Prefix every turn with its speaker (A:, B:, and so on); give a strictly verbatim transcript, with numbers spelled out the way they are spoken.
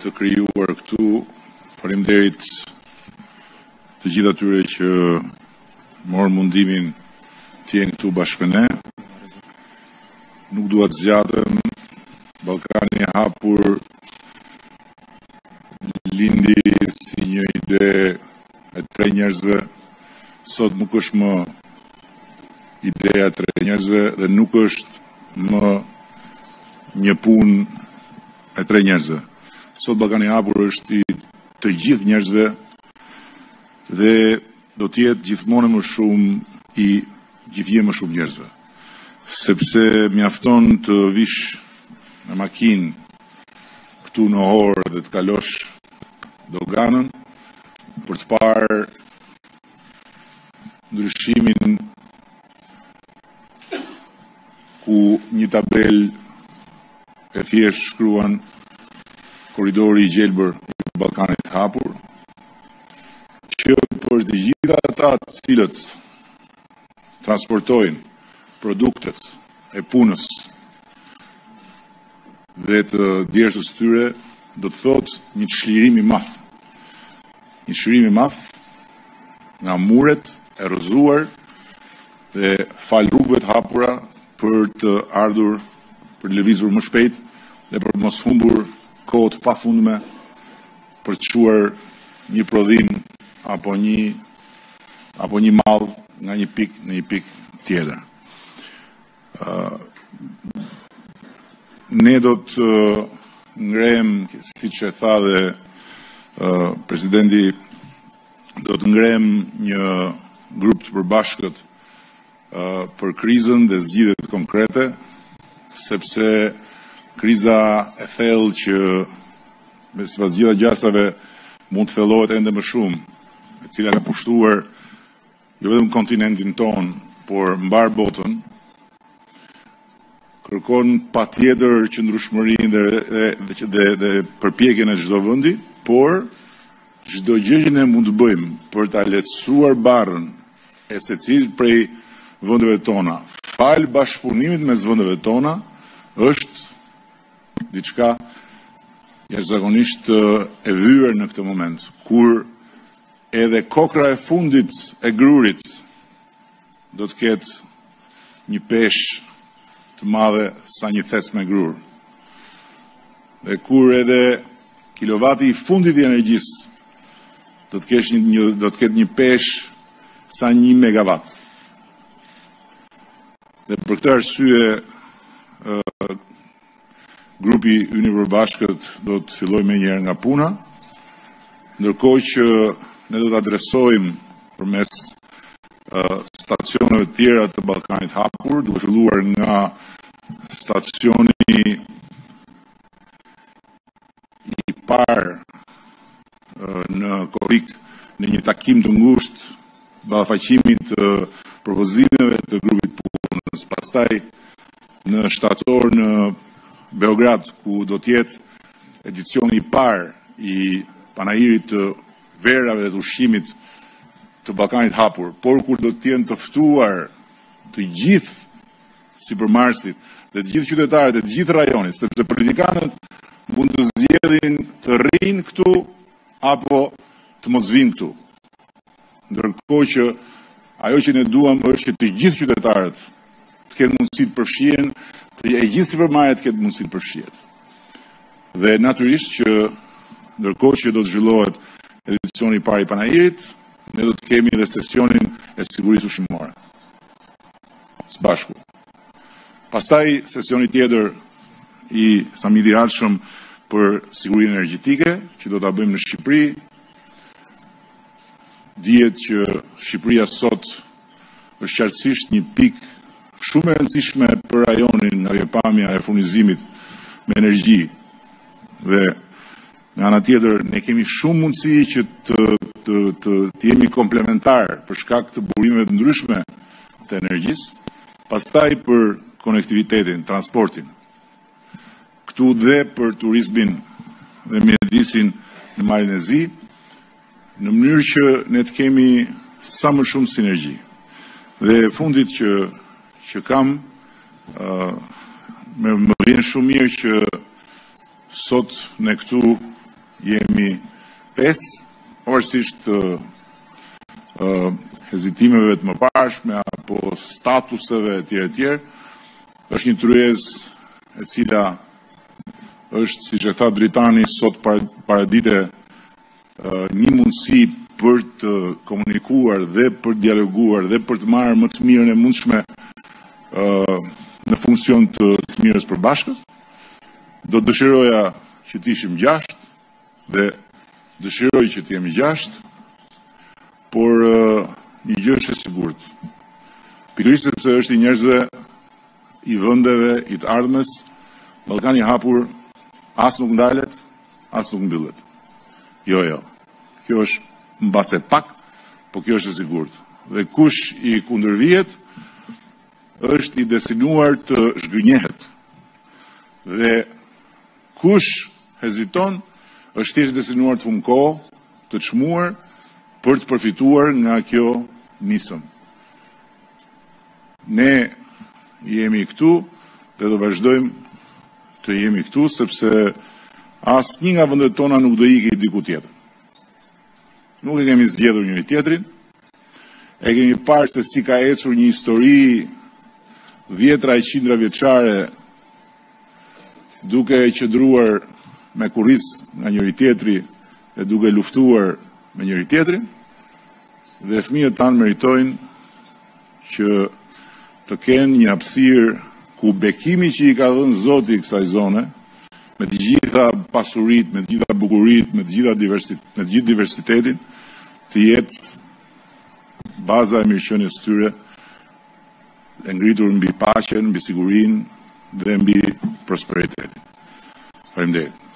A: të krijuar këtu. Faleminderit të gjithë atyre që morën mundimin të jenë këtu bashkë me ne. Nuk dua të zgjatëm. Ballkani i hapur lindi si një ide e tre njerëzve. Sot nuk është më ideja e tre njerëzve dhe nuk është më një punë e tre njerëzve. Sot Ballkani i hapur është i të gjithë njerëzve dhe do të jetë gjithmonë më shumë i gjithje më shumë njerëzve. Sepse mjafton të vish me makinë këtu në orë dhe të kalosh doganën për të parë ndryshimin ku një tabel e thjesht shkruan korridori i gjelbër i Ballkanit të hapur, që për të gjitha ata të cilët transportojnë produktet e punës dhe të djersës tyre, do të thotë një çlirim i madh. Një çlirim i madh nga muret e rrëzuar dhe fal rrugëve të hapura për të ardhur, për të lëvizur më shpejt dhe për mos humbur kohë të pafundme për të çuar një prodhim apo një apo një mall nga një pikë në një pikë tjetër. Uh, ne do të ngrem, siç e tha dhe uh, presidenti, do të ngrem një grup të përbashkët uh, për krizën dhe zgjidhjet konkrete, sepse kriza e thellë që sipas gjitha gjasave mund të thellohet ende më shumë, e cila ka pushtuar jo vetëm kontinentin ton, por mbar botën, kërkon patjetër qëndrueshmërinë dhe dhe, dhe, dhe, dhe përpjekjen e çdo vendi, por çdo gjë që ne mund të bëjmë për ta lehtësuar barrën e secilit prej vendeve tona, fal bashkëpunimit mes vendeve tona, është diçka jashtëzakonisht e vyer në këtë moment, kur edhe kokra e fundit e grurit do të ketë një peshë të madhe sa një thes me grur. Dhe kur edhe kilovati i fundit i energjisë do të kesh një, një do të ketë një peshë sa një megawatt. Dhe për këtë arsye uh, grupi ynë i përbashkët do të fillojë menjëherë nga puna, ndërkohë që ne do të adresojmë përmes uh, stacioneve të tjera të Ballkanit të hapur, duke filluar nga stacioni i parë uh, në Korrik, në një takim të ngushtë ballafaqimit të propozimeve të grupit punës, pastaj në shtator në Beograd, ku do të jetë edicioni i parë i panajirit të verave dhe të ushqimit të Ballkanit të hapur, por kur do të jenë të ftuar të gjithë sipërmarrësit dhe të gjithë qytetarët e të gjithë rajonit, sepse politikanët mund të zgjedhin të rrinë këtu apo të mos vinë këtu. Ndërkohë që ajo që ne duam është që të gjithë qytetarët të kenë mundësi të përfshihen, të e gjithë sipërmarrjet të ketë mundësi të përfshihet. Dhe natyrisht që ndërkohë që do të zhvillohet edicioni i parë i panajirit, ne do të kemi edhe sesionin e sigurisë ushqimore. Së bashku. Pastaj sesioni tjetër i samiti i ardhshëm për sigurinë energjetike, që do ta bëjmë në Shqipëri. Dihet që Shqipëria sot është qartësisht një pikë shumë e rëndësishme për rajonin nga vepamja e furnizimit me energji. Dhe nga ana tjetër ne kemi shumë mundësi që të të të, të jemi komplementar për shkak të burimeve të ndryshme të energjisë, pastaj për konektivitetin, transportin. Këtu dhe për turizmin dhe mjedisin në Malin e Zi, në mënyrë që ne të kemi sa më shumë sinergji. Dhe fundit që që kam, uh, më, më vjen shumë mirë që sot ne këtu jemi pesë, pavarësisht uh, uh, hezitimeve të mëparshme apo statuseve etj etj, është një tryezë e cila është, siç e tha Dritani sot paradite, uh, një mundësi për të komunikuar dhe për të dialoguar dhe për të marrë më të mirën e mundshme uh, në funksion të të mirës përbashkët. Do të dëshiroja që të ishim gjashtë dhe dëshiroj që të jemi gjashtë, por uh, një gjë është e sigurt. Pikërisht sepse është i njerëzve, i vendeve, i të ardhmes, Ballkani i hapur as nuk ndalet, as nuk mbyllet. Jo, jo. Kjo është mbase pak, po kjo është e sigurt. Dhe kush i kundërvihet është i destinuar të zhgënjehet. Dhe kush heziton është thjesht destinuar të humbë kohë, të çmuar për të përfituar nga kjo nisëm. Ne jemi këtu dhe do vazhdojmë të jemi këtu sepse asnjë nga vendet tona nuk do ikë diku tjetër. Nuk e kemi zgjedhur njëri tjetrin, e kemi parë se si ka ecur një histori vjetra e qindra vjeçare duke e qëndruar me kurriz nga njëri tjetri dhe duke luftuar me njëri tjetrin, dhe fëmijët tanë meritojnë që të kenë një hapësirë ku bekimi që i ka dhënë Zoti kësaj zone, me të gjitha pasuritë, me të gjitha bukuritë, me të gjitha diversit, me të gjithë diversitetin, të jetë baza e mirëqenies tyre, e ngritur mbi paqen, mbi sigurinë dhe mbi prosperitetin. Faleminderit.